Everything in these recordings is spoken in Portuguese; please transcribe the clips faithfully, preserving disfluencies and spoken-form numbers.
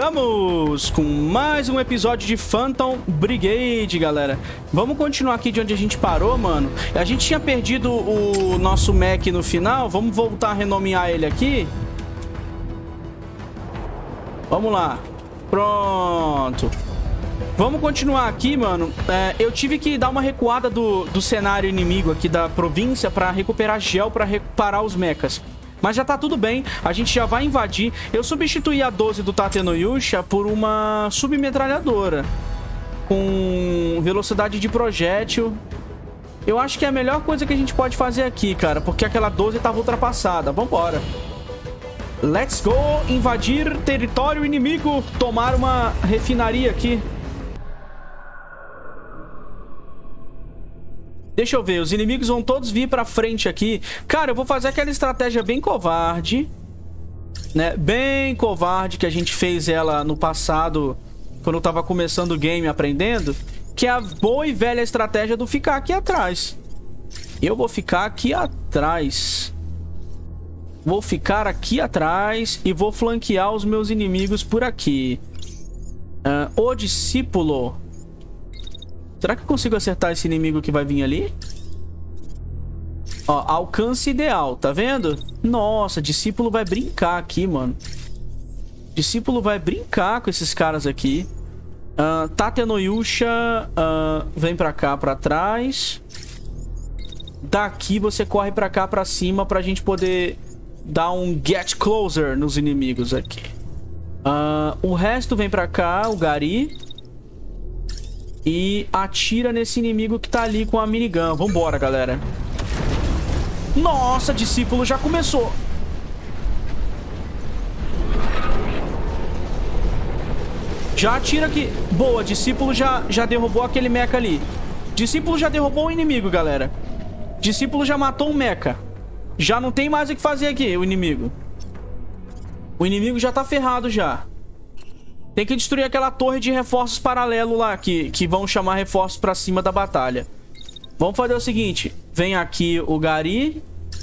Voltamos com mais um episódio de Phantom Brigade, galera. Vamos continuar aqui de onde a gente parou, mano. A gente tinha perdido o nosso mech no final. Vamos voltar a renomear ele aqui. Vamos lá. Pronto. Vamos continuar aqui, mano. É, eu tive que dar uma recuada do, do cenário inimigo aqui da província pra recuperar gel, pra reparar os mechas. Mas já tá tudo bem, a gente já vai invadir. Eu substituí a doze do Tatenoyusha por uma submetralhadora com velocidade de projétil. Eu acho que é a melhor coisa que a gente pode fazer aqui, cara, porque aquela doze tava ultrapassada. Vambora. Let's go invadir território inimigo, tomar uma refinaria aqui. Deixa eu ver, os inimigos vão todos vir pra frente aqui. Cara, eu vou fazer aquela estratégia bem covarde, né? Bem covarde, que a gente fez ela no passado, quando eu tava começando o game, aprendendo. Que é a boa e velha estratégia do ficar aqui atrás. Eu vou ficar aqui atrás. Vou ficar aqui atrás e vou flanquear os meus inimigos por aqui. Uh, o discípulo... Será que eu consigo acertar esse inimigo que vai vir ali? Ó, alcance ideal, tá vendo? Nossa, discípulo vai brincar aqui, mano. Discípulo vai brincar com esses caras aqui. Uh, Tatenoyusha uh, vem pra cá, pra trás. Daqui você corre pra cá, pra cima, pra gente poder dar um get closer nos inimigos aqui. Uh, o resto vem pra cá, o Gari. E atira nesse inimigo que tá ali com a minigun. Vambora, galera. Nossa, discípulo já começou. Já atira aqui. Boa, discípulo já, já derrubou aquele mecha ali. Discípulo já derrubou o inimigo, galera. Discípulo já matou um mecha. Já não tem mais o que fazer aqui, o inimigo. O inimigo já tá ferrado já. Tem que destruir aquela torre de reforços paralelo lá, que, que vão chamar reforços pra cima da batalha. Vamos fazer o seguinte. Vem aqui o Gari.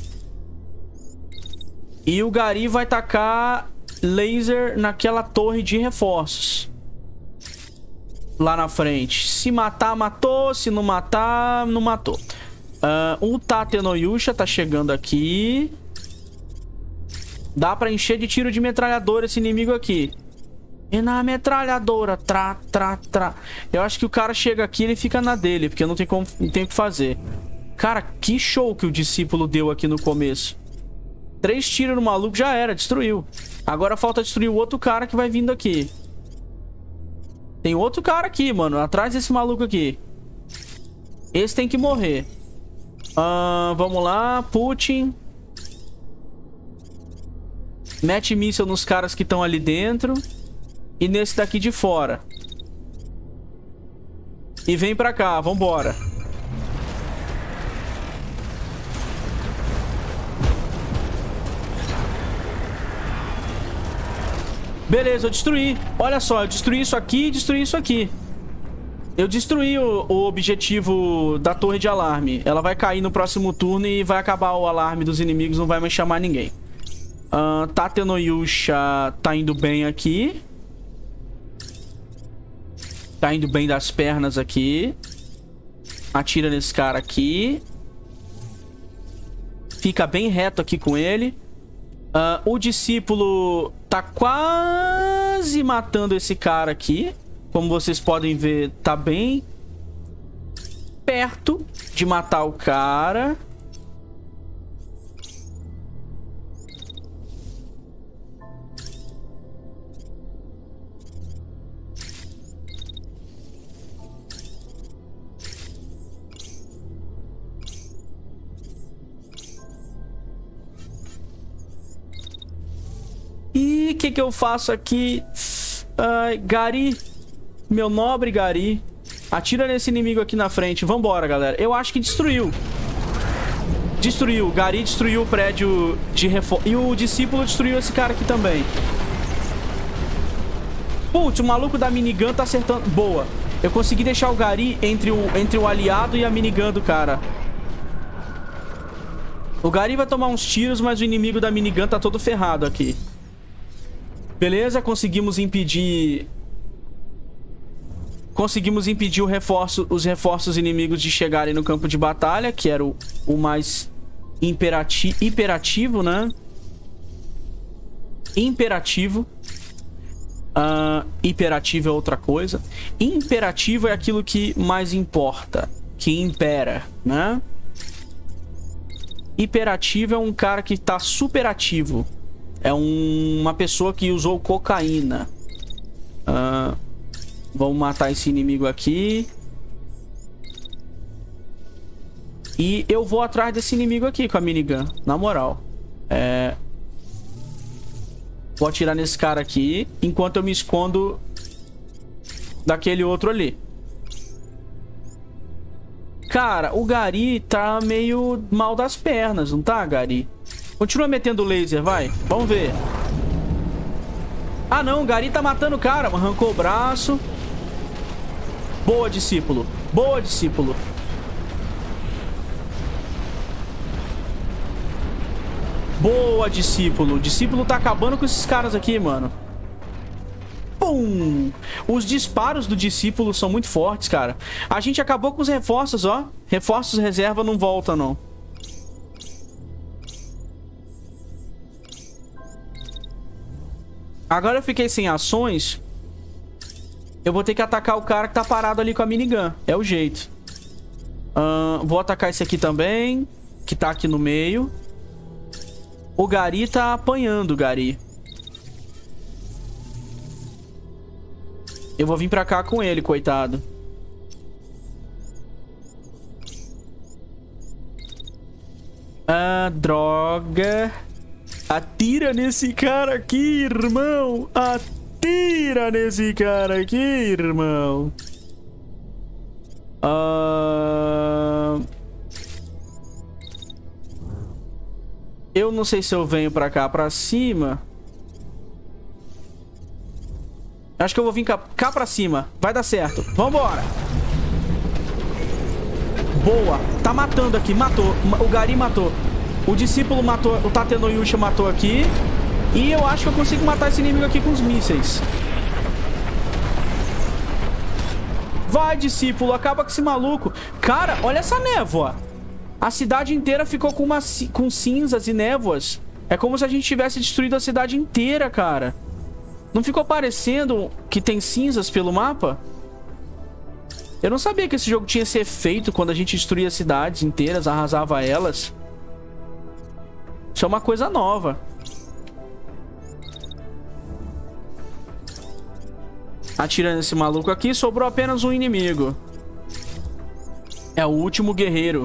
E o Gari vai tacar laser naquela torre de reforços. Lá na frente. Se matar, matou. Se não matar, não matou. Uh, o Tatenoyusha tá chegando aqui. Dá pra encher de tiro de metralhadora esse inimigo aqui. E na metralhadora, tra, tra, tra. Eu acho que o cara chega aqui e ele fica na dele, porque não tem como, não tem o que fazer. Cara, que show que o discípulo deu aqui no começo. Três tiros no maluco, já era, destruiu. Agora falta destruir o outro cara que vai vindo aqui. Tem outro cara aqui, mano, atrás desse maluco aqui. Esse tem que morrer. Uh, vamos lá, Putin. Mete míssil nos caras que estão ali dentro. E nesse daqui de fora. E vem pra cá, vambora. Beleza, eu destruí. Olha só, eu destruí isso aqui e destruí isso aqui. Eu destruí o, o objetivo da torre de alarme. Ela vai cair no próximo turno e vai acabar o alarme dos inimigos. Não vai mais chamar ninguém. uh, Tatenoyusha tá indo bem aqui. Tá indo bem das pernas aqui. Atira nesse cara aqui. Fica bem reto aqui com ele. Uh, o discípulo tá quase matando esse cara aqui. Como vocês podem ver, tá bem perto de matar o cara. E o que que eu faço aqui? Ai, Gari. Meu nobre Gari. Atira nesse inimigo aqui na frente. Vambora, galera. Eu acho que destruiu. Destruiu. Gari destruiu o prédio de reforço. E o discípulo destruiu esse cara aqui também. Putz, o maluco da minigun tá acertando. Boa. Eu consegui deixar o Gari entre o, entre o aliado e a minigun do cara. O Gari vai tomar uns tiros, mas o inimigo da minigun tá todo ferrado aqui. Beleza, conseguimos impedir... Conseguimos impedir o reforço, os reforços inimigos de chegarem no campo de batalha, que era o, o mais imperati imperativo, né? Imperativo. Uh, imperativo é outra coisa. Imperativo é aquilo que mais importa, que impera, né? Hiperativo é um cara que tá super ativo. É um, uma pessoa que usou cocaína. Uh, vamos matar esse inimigo aqui. E eu vou atrás desse inimigo aqui com a minigun. Na moral. É... Vou atirar nesse cara aqui, enquanto eu me escondo daquele outro ali. Cara, o Gary tá meio mal das pernas, não tá, Gary? Continua metendo laser, vai. Vamos ver. Ah, não, o Gary tá matando o cara. Arrancou o braço. Boa, discípulo. Boa, discípulo. Boa, discípulo. O discípulo tá acabando com esses caras aqui, mano. Pum! Os disparos do discípulo são muito fortes, cara. A gente acabou com os reforços, ó. Reforços reserva não volta, não. Agora eu fiquei sem ações. Eu vou ter que atacar o cara que tá parado ali com a minigun. É o jeito. Uh, vou atacar esse aqui também, que tá aqui no meio. O Gary tá apanhando, o Gary. Eu vou vir pra cá com ele, coitado. Ah, droga. Atira nesse cara aqui, irmão. Atira nesse cara aqui, irmão. Ah... Eu não sei se eu venho pra cá, pra cima. Acho que eu vou vir cá, cá pra cima. Vai dar certo. Vambora. Boa. Tá matando aqui. Matou. O Gary matou. O discípulo matou. O Tatenoyusha matou aqui. E eu acho que eu consigo matar esse inimigo aqui com os mísseis. Vai, discípulo. Acaba com esse maluco. Cara, olha essa névoa. A cidade inteira ficou com, uma, com cinzas e névoas. É como se a gente tivesse destruído a cidade inteira, cara. Não ficou parecendo que tem cinzas pelo mapa? Eu não sabia que esse jogo tinha esse efeito quando a gente destruía cidades inteiras, arrasava elas. Isso é uma coisa nova. Atirando esse maluco aqui, sobrou apenas um inimigo. É o último guerreiro.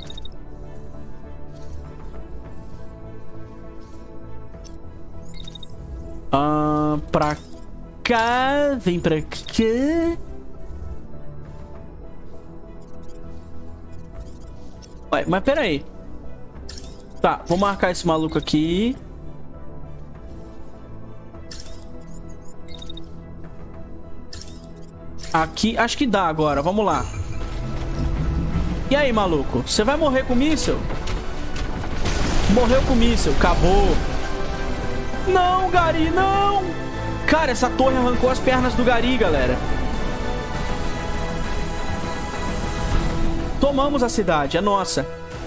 Ah, pra cá. Vem pra cá. Ué, mas pera aí. Tá, vou marcar esse maluco aqui. Aqui, acho que dá agora, vamos lá. E aí, maluco? Você vai morrer com o míssil? Morreu com o míssil, acabou. Não, Gary, não! Cara, essa torre arrancou as pernas do Gary, galera. Tomamos a cidade, é nossa.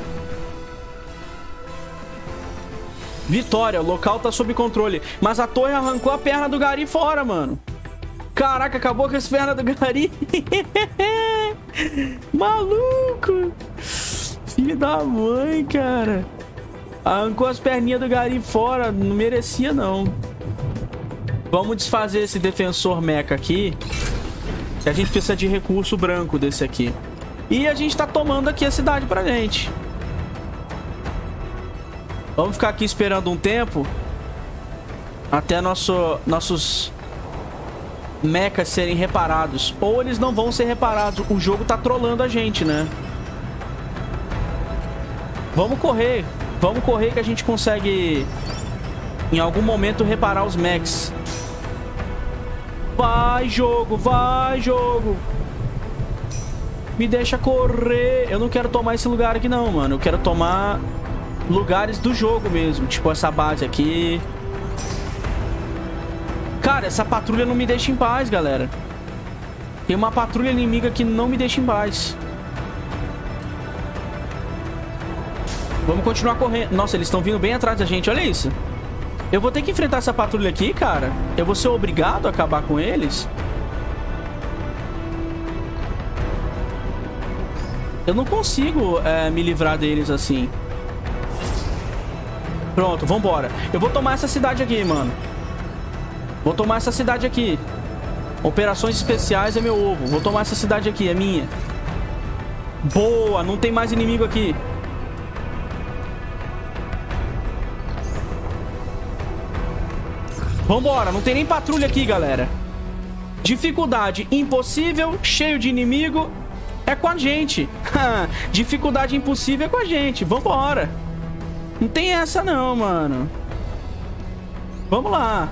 Vitória, o local tá sob controle. Mas a torre arrancou a perna do Gary fora, mano. Caraca, acabou com as pernas do Gary. Maluco. Filho da mãe, cara. Arrancou as perninhas do Gary fora. Não merecia, não. Vamos desfazer esse defensor mecha aqui. Que a gente precisa de recurso branco desse aqui. E a gente tá tomando aqui a cidade pra gente. Vamos ficar aqui esperando um tempo. Até nosso, nossos mechas serem reparados. Ou eles não vão ser reparados. O jogo tá trolando a gente, né? Vamos correr. Vamos correr que a gente consegue em algum momento reparar os mechs. Vai, jogo. Vai, jogo. Me deixa correr. Eu não quero tomar esse lugar aqui não, mano. Eu quero tomar lugares do jogo mesmo. Tipo essa base aqui. Cara, essa patrulha não me deixa em paz, galera. Tem uma patrulha inimiga que não me deixa em paz. Vamos continuar correndo. Nossa, eles estão vindo bem atrás da gente, olha isso. Eu vou ter que enfrentar essa patrulha aqui, cara. Eu vou ser obrigado a acabar com eles. Eu não consigo é, me livrar deles assim. Pronto, vambora. Eu vou tomar essa cidade aqui, mano. Vou tomar essa cidade aqui. Operações especiais é meu ovo. Vou tomar essa cidade aqui, é minha. Boa, não tem mais inimigo aqui. Vambora, não tem nem patrulha aqui, galera. Dificuldade impossível, cheio de inimigo. É com a gente. Dificuldade impossível é com a gente. Vambora. Não tem essa não, mano. Vamos lá.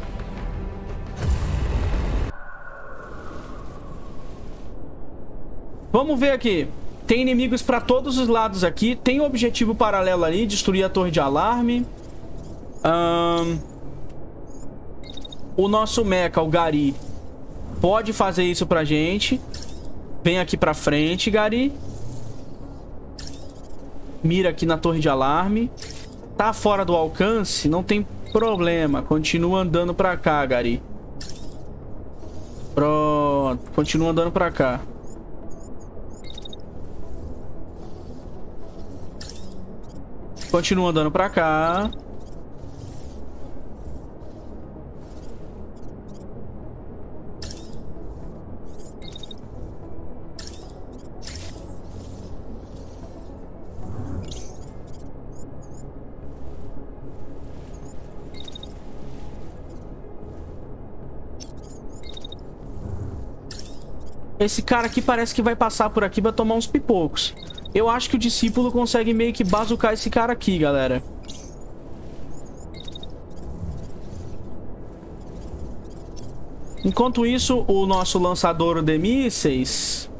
Vamos ver aqui. Tem inimigos pra todos os lados aqui. Tem um objetivo paralelo ali. Destruir a torre de alarme. Um... O nosso mecha, o Gary, pode fazer isso pra gente. Vem aqui pra frente, Gary. Mira aqui na torre de alarme. Tá fora do alcance? Não tem problema. Continua andando pra cá, Gary. Pronto. Continua andando pra cá. Continua andando pra cá. Esse cara aqui parece que vai passar por aqui, vai tomar uns pipocos. Eu acho que o discípulo consegue meio que bazucar esse cara aqui, galera. Enquanto isso, o nosso lançador de mísseis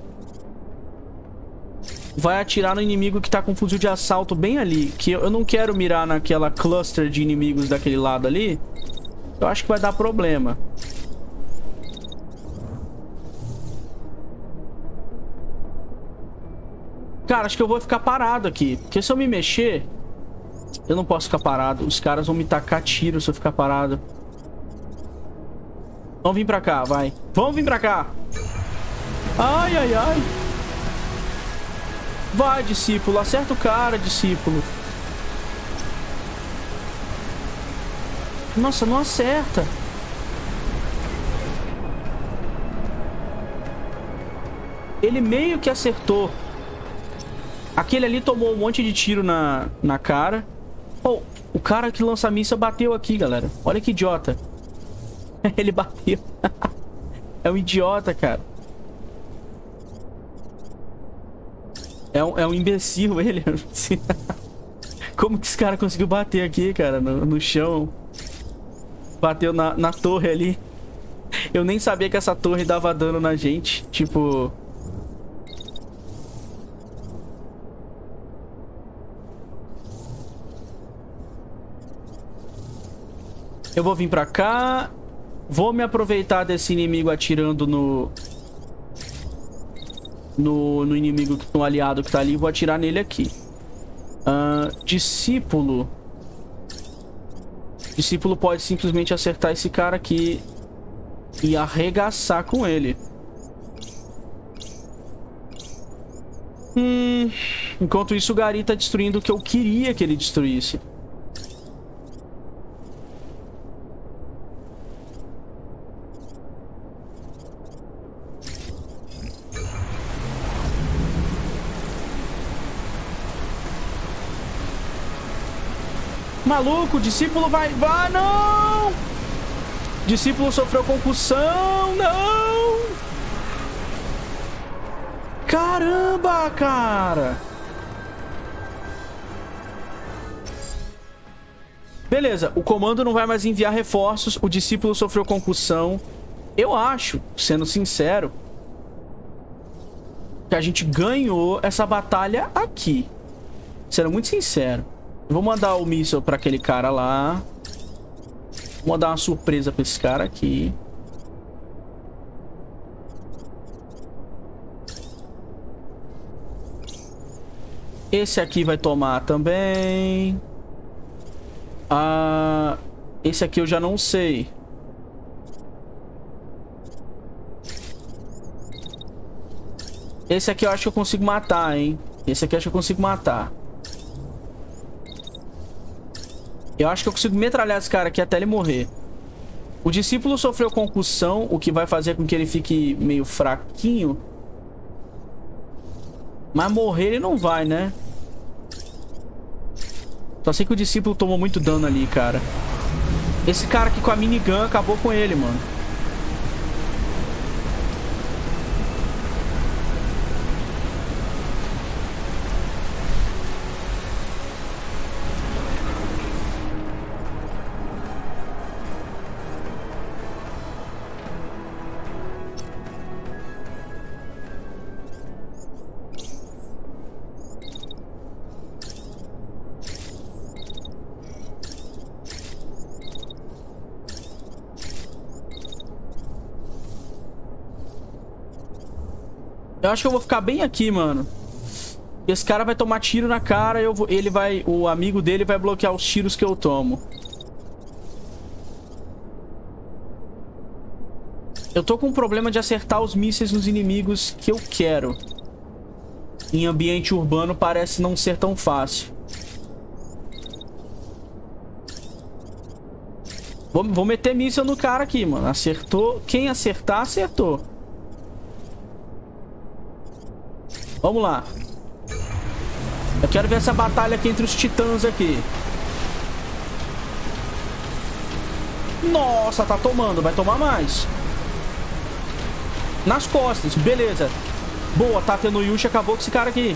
vai atirar no inimigo que tá com um fuzil de assalto bem ali. Que eu não quero mirar naquela cluster de inimigos daquele lado ali. Eu acho que vai dar problema. Cara, acho que eu vou ficar parado aqui. Porque se eu me mexer, eu não posso ficar parado. Os caras vão me tacar tiro se eu ficar parado. Vamos vir pra cá, vai. Vamos vir pra cá. Ai, ai, ai. Vai, discípulo. Acerta o cara, discípulo. Nossa, não acerta. Ele meio que acertou. Aquele ali tomou um monte de tiro na, na cara. Oh, o cara que lança a missa bateu aqui, galera. Olha que idiota. Ele bateu. É um idiota, cara. É um, é um imbecil ele. Como que esse cara conseguiu bater aqui, cara? No, no chão. Bateu na, na torre ali. Eu nem sabia que essa torre dava dano na gente. Tipo... Eu vou vir pra cá. Vou me aproveitar desse inimigo atirando no... No, no inimigo, no aliado que tá ali. Vou atirar nele aqui. Uh, discípulo. Discípulo pode simplesmente acertar esse cara aqui e arregaçar com ele. Hum, enquanto isso, o Gary tá destruindo o que eu queria que ele destruísse. Maluco, o discípulo vai... Vai, não! Discípulo sofreu concussão, não! Caramba, cara! Beleza, o comando não vai mais enviar reforços. O discípulo sofreu concussão. Eu acho, sendo sincero, que a gente ganhou essa batalha aqui. Sendo muito sincero. Vou mandar o míssil pra aquele cara lá. Vamos dar uma surpresa pra esse cara aqui. Esse aqui vai tomar também. Ah, esse aqui eu já não sei. Esse aqui eu acho que eu consigo matar, hein? Esse aqui eu acho que eu consigo matar. Eu acho que eu consigo metralhar esse cara aqui até ele morrer. O discípulo sofreu concussão, o que vai fazer com que ele fique meio fraquinho. Mas morrer ele não vai, né? Só sei que o discípulo tomou muito dano ali, cara. Esse cara aqui com a minigun acabou com ele, mano. Eu acho que eu vou ficar bem aqui, mano. Esse cara vai tomar tiro na cara, eu vou, ele vai, o amigo dele vai bloquear os tiros que eu tomo. Eu tô com um problema de acertar os mísseis nos inimigos que eu quero. Em ambiente urbano parece não ser tão fácil. Vou, vou meter míssil no cara aqui, mano. Acertou. Quem acertar, acertou. Vamos lá. Eu quero ver essa batalha aqui entre os titãs aqui. Nossa, tá tomando. Vai tomar mais. Nas costas. Beleza. Boa, tá tendo Yushi. Acabou com esse cara aqui.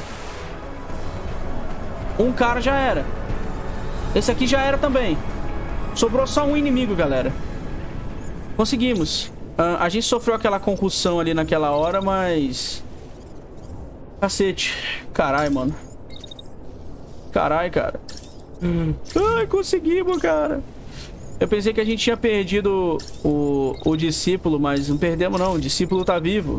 Um cara já era. Esse aqui já era também. Sobrou só um inimigo, galera. Conseguimos. Uh, a gente sofreu aquela concussão ali naquela hora, mas... Cacete. Caralho, mano. Caralho, cara. Ai, conseguimos, cara. Eu pensei que a gente tinha perdido o, o discípulo, mas não perdemos, não. O discípulo tá vivo.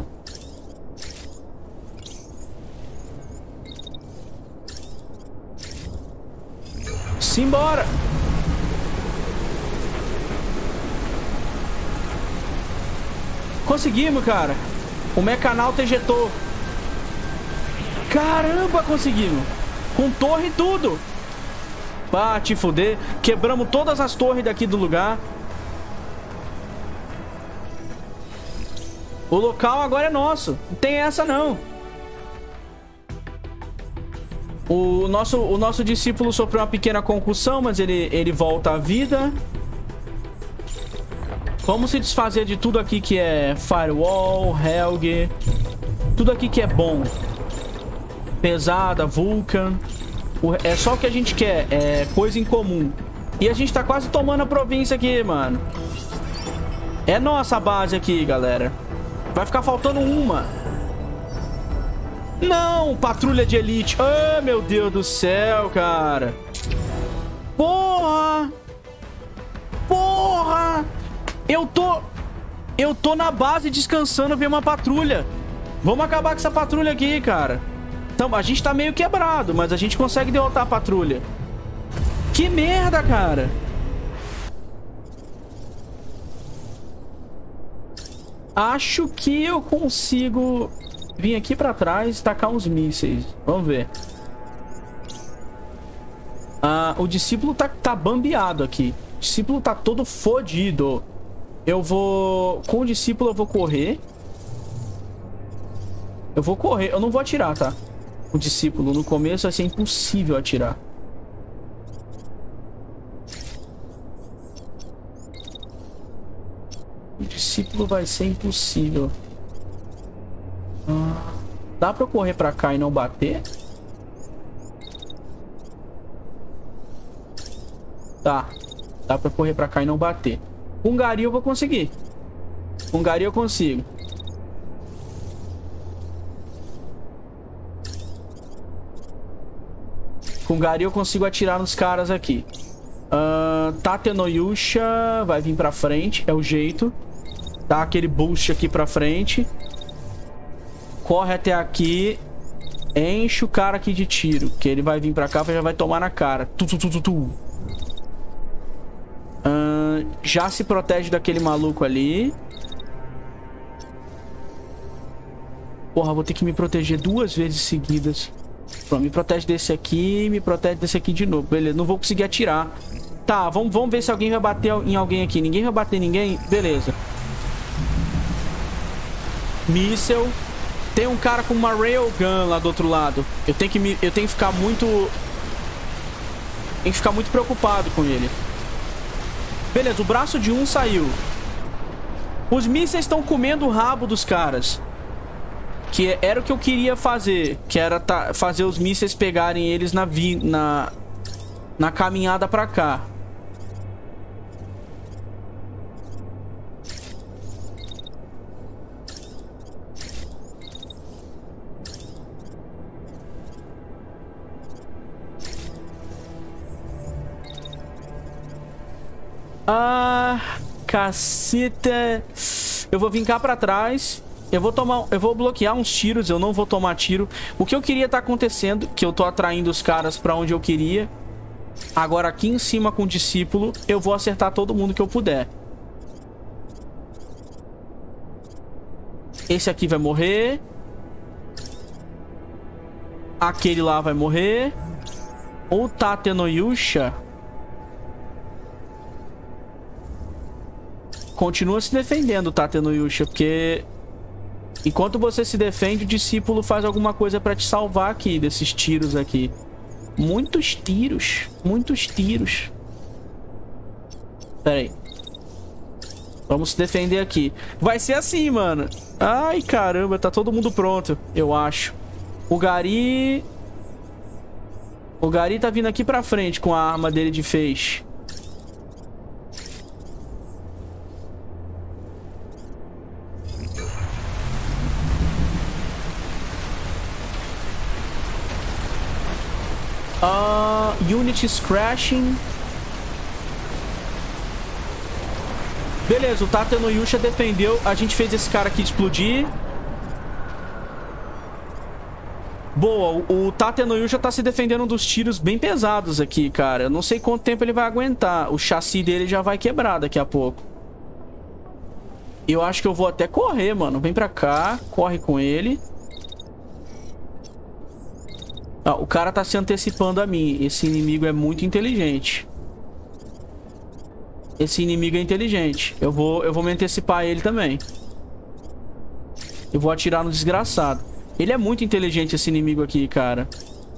Simbora! Conseguimos, cara. O Mecanauta ejetou. Caramba, conseguimos. Com torre e tudo. Pá, te fuder. Quebramos todas as torres daqui do lugar. O local agora é nosso. Não tem essa, não. O nosso, o nosso discípulo sofreu uma pequena concussão, mas ele, ele volta à vida. Vamos se desfazer de tudo aqui que é Firewall, Helg. Tudo aqui que é bom. Pesada, Vulcan. É só o que a gente quer. É coisa em comum. E a gente tá quase tomando a província aqui, mano. É nossa a base aqui, galera. Vai ficar faltando uma. Não, patrulha de elite. Ah, meu Deus do céu, cara. Porra. Porra. Eu tô... Eu tô na base descansando, ver uma patrulha. Vamos acabar com essa patrulha aqui, cara. Então, a gente tá meio quebrado, mas a gente consegue derrotar a patrulha. Que merda, cara. Acho que eu consigo vir aqui pra trás e tacar uns mísseis. Vamos ver. Ah, o discípulo tá, tá bambeado aqui. O discípulo tá todo fodido. Eu vou... Com o discípulo eu vou correr. Eu vou correr. Eu não vou atirar, tá? O discípulo. No começo vai ser impossível atirar. O discípulo vai ser impossível. Ah, dá pra eu correr pra cá e não bater? Tá. Dá pra correr pra cá e não bater. Com Gari eu vou conseguir. Com Gari eu consigo. Com Gari eu consigo atirar nos caras aqui. Uh... Uh, Tatenoyusha vai vir pra frente. É o jeito. Dá aquele boost aqui pra frente. Corre até aqui. Enche o cara aqui de tiro. Que ele vai vir pra cá e já vai tomar na cara. Tu, tu, tu, tu, tu. Uh, já se protege daquele maluco ali. Porra, vou ter que me proteger duas vezes seguidas. Pronto, me protege desse aqui, me protege desse aqui de novo. Beleza, não vou conseguir atirar. Tá, vamos, vamos ver se alguém vai bater em alguém aqui. Ninguém vai bater em ninguém? Beleza. Míssel. Tem um cara com uma railgun lá do outro lado. Eu tenho que, me, eu tenho que ficar muito... Tenho que ficar muito preocupado com ele. Beleza, o braço de um saiu. Os mísseis estão comendo o rabo dos caras. Que era o que eu queria fazer. Que era tá, fazer os mísseis pegarem eles na, vi, na, na caminhada pra cá. Ah, caceta. Eu vou vir cá pra trás. Eu vou tomar, eu vou bloquear uns tiros, eu não vou tomar tiro. O que eu queria tá acontecendo, que eu tô atraindo os caras pra onde eu queria. Agora aqui em cima com o discípulo, eu vou acertar todo mundo que eu puder. Esse aqui vai morrer. Aquele lá vai morrer. O Tatenoyusha continua se defendendo, Tatenoyusha, porque... Enquanto você se defende, o discípulo faz alguma coisa pra te salvar aqui, desses tiros aqui. Muitos tiros. Muitos tiros. Pera aí. Vamos se defender aqui. Vai ser assim, mano. Ai, caramba. Tá todo mundo pronto, eu acho. O Gary... O Gary tá vindo aqui pra frente com a arma dele de feixe. Uh, Unities crashing. Beleza, o Tatenoyusha defendeu. A gente fez esse cara aqui explodir. Boa, o, o Tatenoyusha tá se defendendo dos tiros bem pesados aqui, cara. Eu não sei quanto tempo ele vai aguentar. O chassi dele já vai quebrar daqui a pouco. Eu acho que eu vou até correr, mano. Vem pra cá, corre com ele. Ah, o cara tá se antecipando a mim. Esse inimigo é muito inteligente. Esse inimigo é inteligente. Eu vou, eu vou me antecipar a ele também. Eu vou atirar no desgraçado. Ele é muito inteligente, esse inimigo aqui, cara.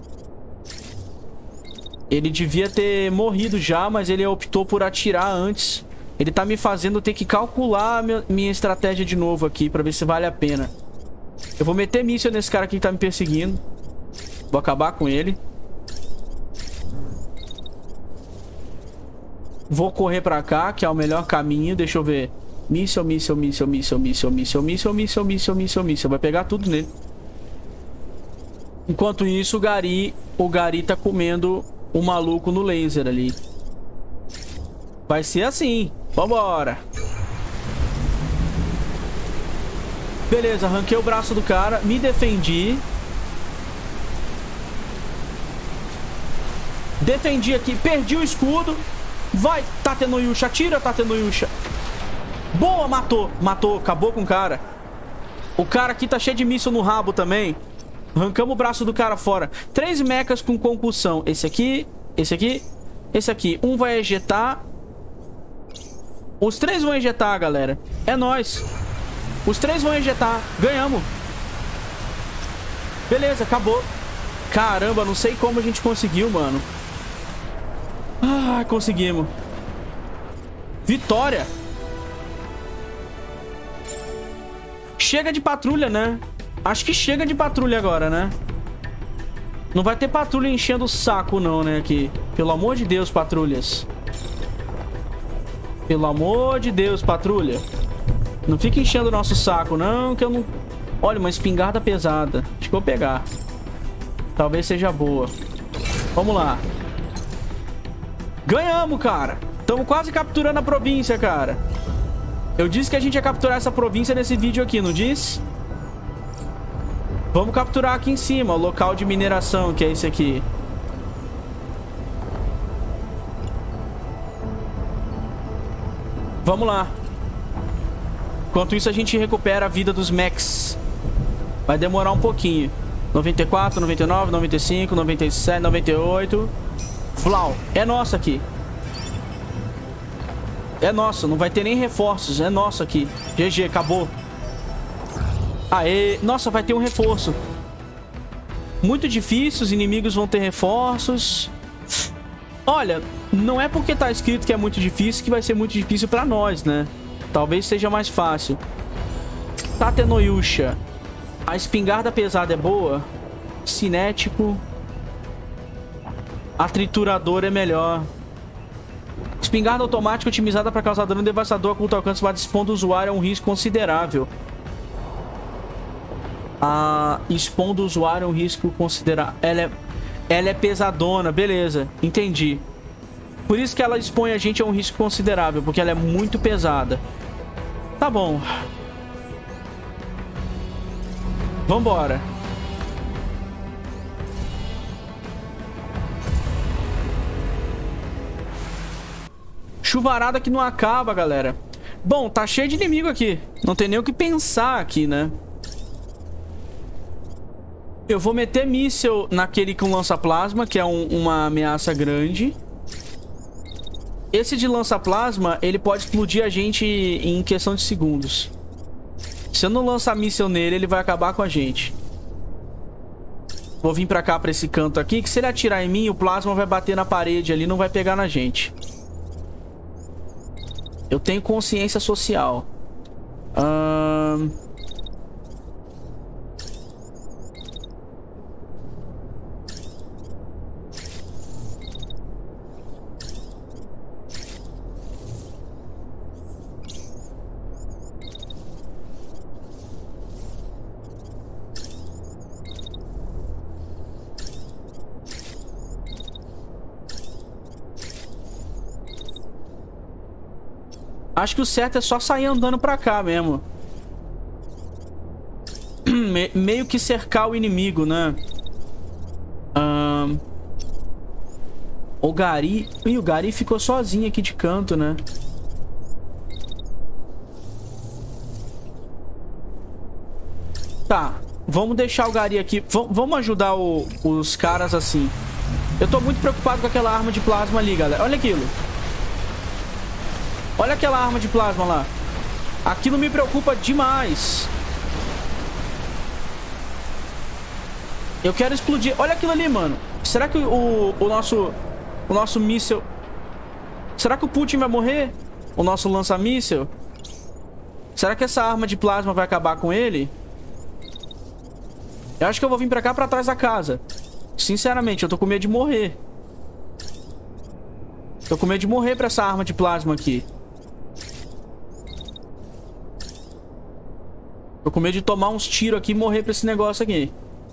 Ele devia ter morrido já, mas ele optou por atirar antes. Ele tá me fazendo ter que calcular a minha, minha estratégia de novo aqui, pra ver se vale a pena. Eu vou meter míssil nesse cara aqui que tá me perseguindo. Vou acabar com ele. Vou correr pra cá, que é o melhor caminho. Deixa eu ver. Míssel, míssel, míssel, míssel, míssel, míssel, míssel, míssel, míssel, míssel, míssel. Vai pegar tudo nele. Enquanto isso, o Gary... O Gary tá comendo o maluco no laser ali. Vai ser assim. Vambora. Beleza, arranquei o braço do cara. Me defendi. Defendi aqui, perdi o escudo. Vai, Tatenoyusha, atira, Tatenoyusha. Boa, matou, matou, acabou com o cara. O cara aqui tá cheio de míssil no rabo também. Arrancamos o braço do cara fora. Três mechas com concussão. Esse aqui, esse aqui, esse aqui. Um vai ejetar. Os três vão ejetar, galera. É nóis. Os três vão ejetar, ganhamos. Beleza, acabou. Caramba, não sei como a gente conseguiu, mano. Ah, conseguimos. Vitória. Chega de patrulha, né? Acho que chega de patrulha agora, né? Não vai ter patrulha enchendo o saco, não, né? Aqui. Pelo amor de Deus, patrulhas. Pelo amor de Deus, patrulha. Não fica enchendo o nosso saco, não, que eu não... Olha, uma espingarda pesada. Acho que eu vou pegar. Talvez seja boa. Vamos lá. Ganhamos, cara. Estamos quase capturando a província, cara. Eu disse que a gente ia capturar essa província nesse vídeo aqui, não disse? Vamos capturar aqui em cima, o local de mineração, que é esse aqui. Vamos lá. Enquanto isso, a gente recupera a vida dos mechs. Vai demorar um pouquinho. noventa e quatro, noventa e nove, noventa e cinco, noventa e sete, noventa e oito. Flau. É nosso aqui. É nosso. Não vai ter nem reforços. É nosso aqui. G G. Acabou. Aê. Nossa, vai ter um reforço. Muito difícil. Os inimigos vão ter reforços. Olha, não é porque tá escrito que é muito difícil que vai ser muito difícil pra nós, né? Talvez seja mais fácil. Tatenoyusha. A espingarda pesada é boa. Cinético. A trituradora é melhor. Espingarda automática otimizada para causar dano devastador a curto alcance, mas expondo o usuário a um risco considerável. A expondo o usuário a um risco considerável. Ela é, ela é pesadona, beleza. Entendi. Por isso que ela expõe a gente a um risco considerável, porque ela é muito pesada. Tá bom. Vambora. Chuvarada que não acaba, galera. Bom, tá cheio de inimigo aqui. Não tem nem o que pensar aqui, né? Eu vou meter míssil naquele com lança-plasma, que é um, uma ameaça grande. Esse de lança-plasma, ele pode explodir a gente em questão de segundos. Se eu não lançar míssil nele, ele vai acabar com a gente. Vou vir pra cá, pra esse canto aqui, que se ele atirar em mim, o plasma vai bater na parede ali, não vai pegar na gente. Eu tenho consciência social. Ahn... Acho que o certo é só sair andando pra cá mesmo. Me meio que cercar o inimigo, né? Um... O Gary... Ih, o Gary ficou sozinho aqui de canto, né? Tá. Vamos deixar o Gary aqui. V vamos ajudar o... os caras assim. Eu tô muito preocupado com aquela arma de plasma ali, galera. Olha aquilo. Olha aquela arma de plasma lá. Aquilo me preocupa demais. Eu quero explodir. Olha aquilo ali, mano. Será que o, o nosso... O nosso míssil... Será que o Putin vai morrer? O nosso lança-míssil? Será que essa arma de plasma vai acabar com ele? Eu acho que eu vou vir pra cá, pra trás da casa. Sinceramente, eu tô com medo de morrer. Tô com medo de morrer pra essa arma de plasma aqui. Tô com medo de tomar uns tiros aqui e morrer pra esse negócio aqui.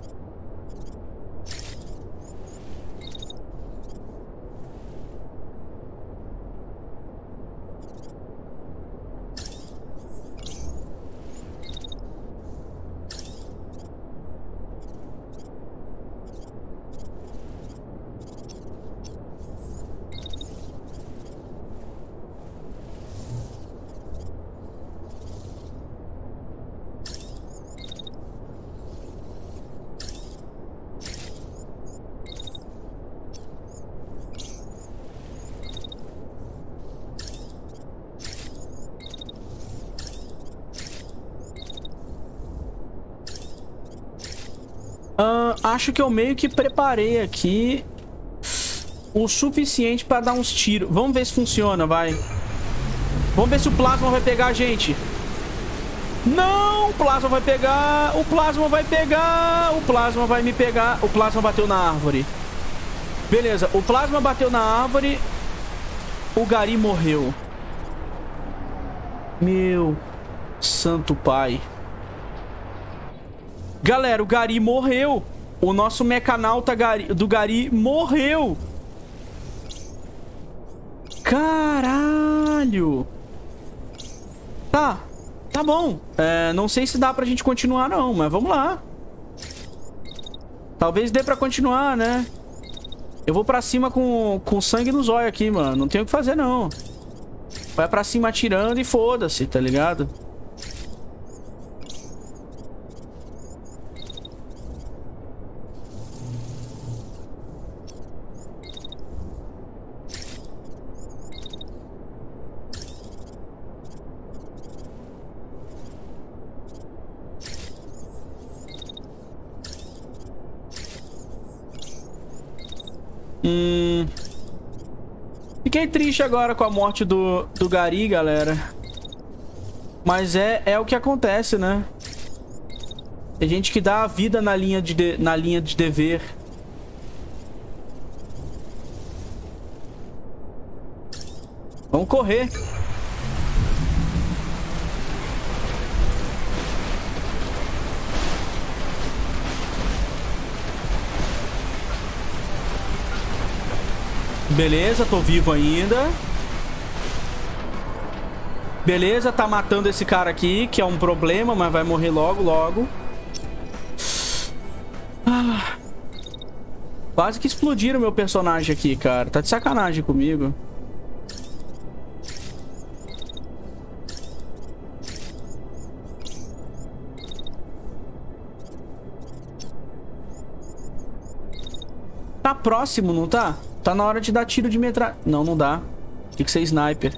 Uh, acho que eu meio que preparei aqui o suficiente pra dar uns tiros. Vamos ver se funciona, vai. Vamos ver se o plasma vai pegar a gente. Não, o plasma vai pegar. O plasma vai pegar. O plasma vai me pegar. O plasma bateu na árvore. Beleza, o plasma bateu na árvore. O Gary morreu. Meu santo pai. Galera, o Gary morreu. O nosso mecanauta Gary, do Gary morreu. Caralho. Tá. Tá bom. É, não sei se dá pra gente continuar, não. Mas vamos lá. Talvez dê pra continuar, né? Eu vou pra cima com, com sangue nos olhos aqui, mano. Não tem o que fazer, não. Vai pra cima atirando e foda-se, tá ligado? Hum... Fiquei triste agora com a morte do, do Gary, galera. Mas é, é o que acontece, né? Tem gente que dá a vida na linha de, de, na linha de dever. Vamos correr. Beleza, tô vivo ainda. Beleza, tá matando esse cara aqui, que é um problema, mas vai morrer logo, logo. Ah. Quase que explodiram meu personagem aqui, cara. Tá de sacanagem comigo. Tá próximo, não tá? Tá na hora de dar tiro de metralha. Não, não dá. Tem que ser sniper.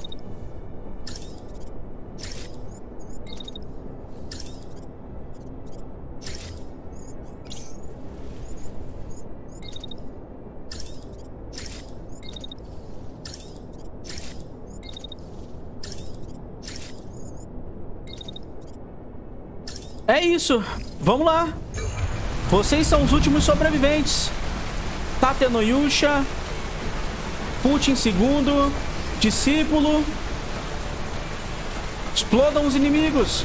É isso. Vamos lá. Vocês são os últimos sobreviventes. Tatenoyusha. Putin segundo. Discípulo. Explodam os inimigos.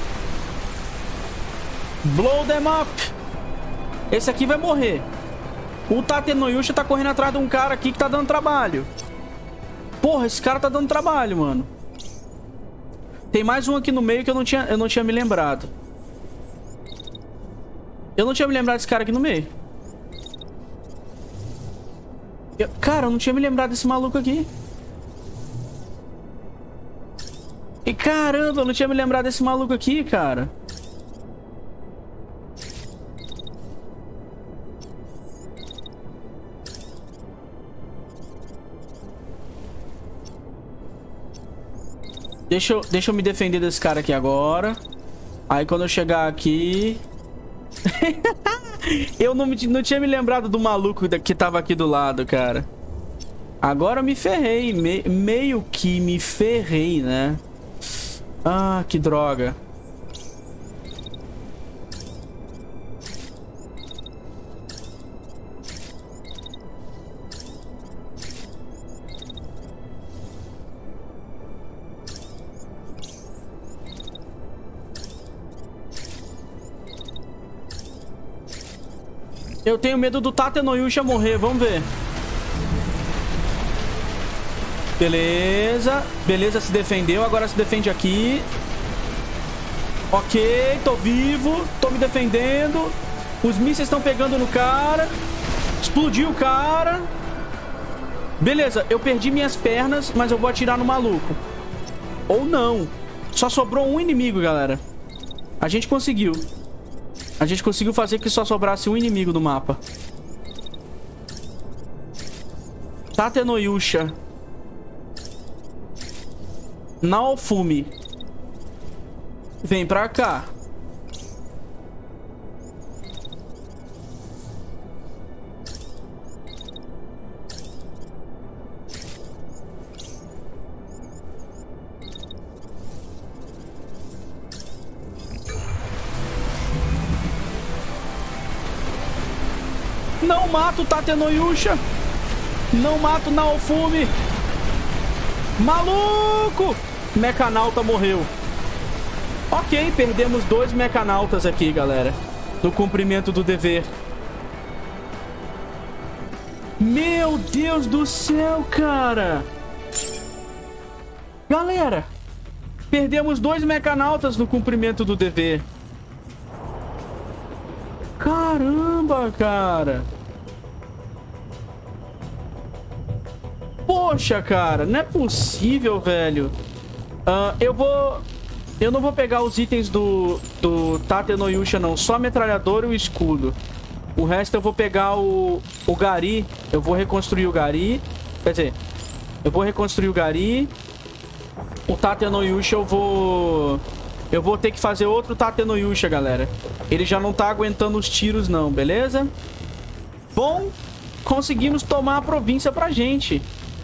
Blow them up. Esse aqui vai morrer. O Tatenoyusha tá correndo atrás de um cara aqui que tá dando trabalho. Porra, esse cara tá dando trabalho, mano. Tem mais um aqui no meio que eu não tinha, eu não tinha me lembrado. Eu não tinha me lembrado desse cara aqui no meio. Eu, cara, eu não tinha me lembrado desse maluco aqui. E caramba, eu não tinha me lembrado desse maluco aqui, cara. Deixa eu, deixa eu me defender desse cara aqui agora. Aí quando eu chegar aqui... Eu não, não tinha me lembrado do maluco que tava aqui do lado, cara. Agora eu me ferrei. Me, meio que me ferrei, né? Ah, que droga. Eu tenho medo do Tatenoyusha morrer, vamos ver. Beleza. Beleza, se defendeu, agora se defende aqui. Ok, tô vivo. Tô me defendendo. Os mísseis estão pegando no cara. Explodiu o cara. Beleza, eu perdi minhas pernas, mas eu vou atirar no maluco. Ou não. Só sobrou um inimigo, galera. A gente conseguiu. A gente conseguiu fazer que só sobrasse um inimigo no mapa. Tatenoyusha. Naofumi. Vem pra cá. Não mato o Tatenoyusha. Não mato o Naofumi. Maluco! Mecanauta morreu. Ok, perdemos dois mecanautas aqui, galera. No cumprimento do dever. Meu Deus do céu, cara. Galera, perdemos dois mecanautas no cumprimento do dever. Caramba, cara. Poxa, cara, não é possível, velho. Uh, eu vou... Eu não vou pegar os itens do, do Tate no Yusha, não. Só a metralhadora e o escudo. O resto eu vou pegar o, o Gari. Eu vou reconstruir o Gari. Quer dizer, eu vou reconstruir o Gari. O Tate no Yusha eu vou... Eu vou ter que fazer outro Tate no Yusha, galera. Ele já não tá aguentando os tiros, não, beleza? Bom, conseguimos tomar a província pra gente.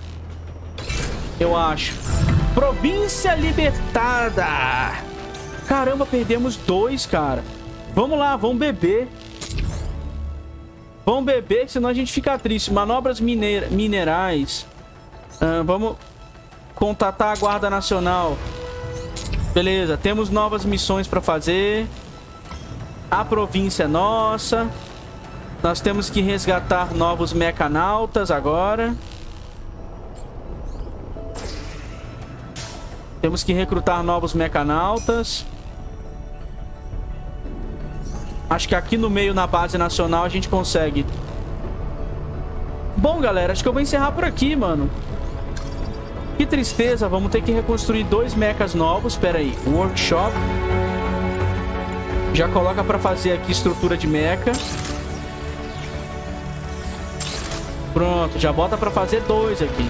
Eu acho. Província libertada. Caramba, perdemos dois, cara. Vamos lá, vamos beber. Vamos beber, senão a gente fica triste. Manobras miner minerais. Ah, vamos contatar a Guarda Nacional. Beleza, temos novas missões pra fazer. A província é nossa. Nós temos que resgatar novos mecanautas agora. Temos que recrutar novos mecanautas. Acho que aqui no meio, na base nacional, a gente consegue. Bom, galera, acho que eu vou encerrar por aqui, mano. Que tristeza, vamos ter que reconstruir dois mechas novos. Pera aí, um workshop. Já coloca pra fazer aqui estrutura de mecha. Pronto, já bota pra fazer dois aqui.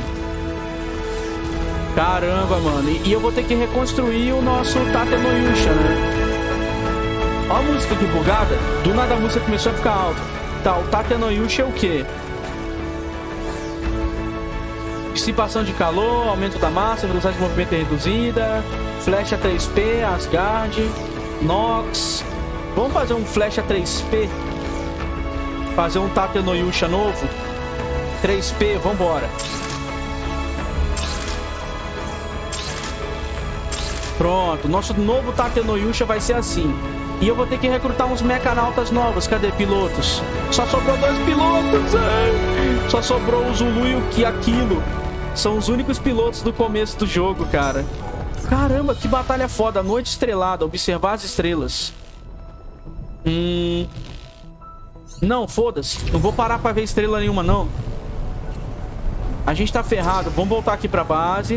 Caramba, mano. E, e eu vou ter que reconstruir o nosso Tate no Yusha, né? Ó a música aqui bugada. Do nada a música começou a ficar alta. Tá, o Tate no Yusha é o quê? Dissipação de calor, aumento da massa, velocidade de movimento reduzida, flecha três P, Asgard, Nox. Vamos fazer um flecha três P? Fazer um Tate no Yusha novo? três P, vambora. Pronto, nosso novo Tate no Yusha vai ser assim. E eu vou ter que recrutar uns mecanautas novos. Cadê pilotos? Só sobrou dois pilotos. Ai. Só sobrou o Zulu e o que aquilo. São os únicos pilotos do começo do jogo, cara. Caramba, que batalha foda. Noite estrelada, observar as estrelas. Hum... Não, foda-se. Não vou parar pra ver estrela nenhuma, não. A gente tá ferrado. Vamos voltar aqui pra base.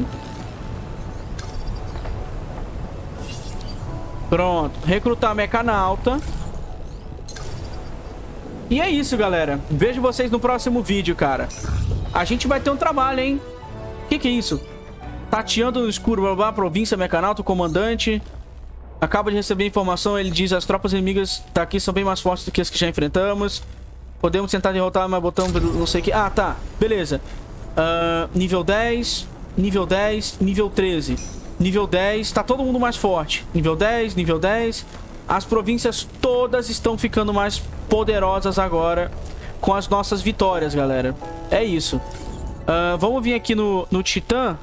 Pronto, recrutar mecanauta. E é isso, galera. Vejo vocês no próximo vídeo, cara. A gente vai ter um trabalho, hein? O que que é isso? Tateando no escuro, blá, blá, província, mecanauta, comandante. Acaba de receber informação, ele diz: as tropas inimigas daqui são bem mais fortes do que as que já enfrentamos. Podemos tentar derrotar, mas botamos não sei o que. Ah, tá, beleza. uh, Nível dez, nível dez, nível treze. Nível dez, tá todo mundo mais forte. Nível dez, nível dez. As províncias todas estão ficando mais poderosas agora com as nossas vitórias, galera. É isso. uh, Vamos vir aqui no, no Titã.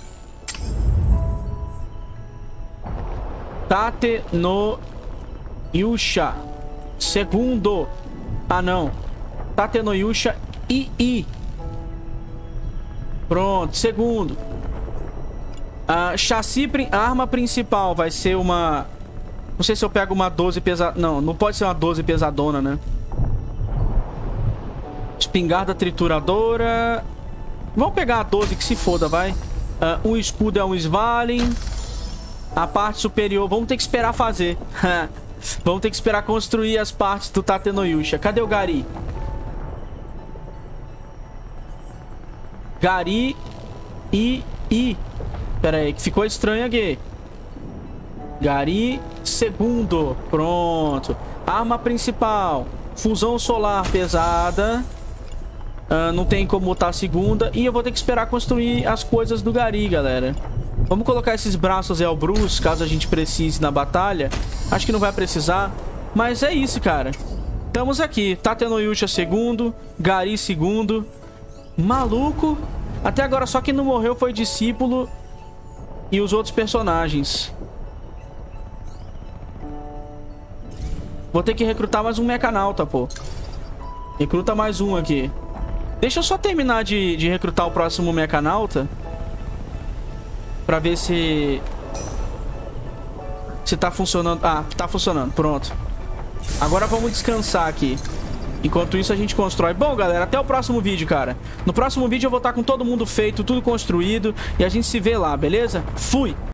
Tate no Yusha segundo. Ah, não. Tate no Yusha I I. Pronto, segundo. A chassi, a arma principal vai ser uma... Não sei se eu pego uma doze pesada... Não, não pode ser uma doze pesadona, né? Espingarda trituradora. Vamos pegar a doze que se foda, vai. Uh, um escudo é um Svalin. A parte superior, vamos ter que esperar fazer. Vamos ter que esperar construir as partes do Tate no Yusha. Cadê o Gari? Gari e... I. Pera aí, que ficou estranho aqui. Gari segundo. Pronto. Arma principal. Fusão solar pesada. Uh, não tem como botar a segunda. E eu vou ter que esperar construir as coisas do Gari, galera. Vamos colocar esses braços Elbrus, caso a gente precise na batalha. Acho que não vai precisar. Mas é isso, cara. Estamos aqui. Tate no Yusha segundo. Gari segundo. Maluco. Até agora só quem não morreu foi discípulo e os outros personagens. Vou ter que recrutar mais um mecanauta, pô. Recruta mais um aqui. Deixa eu só terminar de, de recrutar o próximo mecanauta. Pra ver se... Se tá funcionando. Ah, tá funcionando. Pronto. Agora vamos descansar aqui. Enquanto isso a gente constrói. Bom, galera, até o próximo vídeo, cara. No próximo vídeo eu vou estar com todo mundo feito, tudo construído. E a gente se vê lá, beleza? Fui!